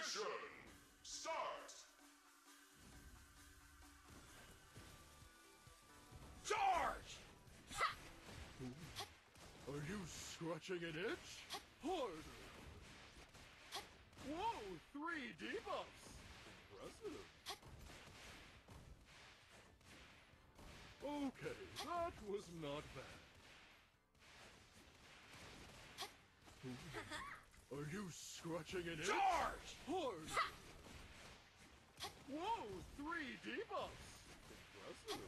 Mission start! Charge! Are you scratching an itch? Harder! Whoa, 3 debuffs! Impressive. Okay, that was not bad. Are you scratching an itch? Charge! Harder! Whoa, 3 debuffs! Impressive.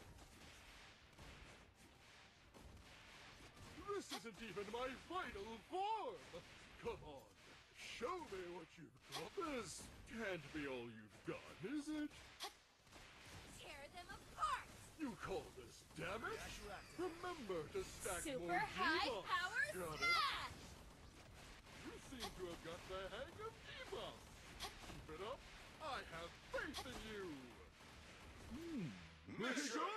This isn't even my final form! Come on, show me what you've got. This can't be all you've got, is it? Tear them apart! You call this damage? Remember to stack more Super high debuffs. power Got smash! You seem to have got the hang of debuffs. Keep it up. I have faith in you. Mission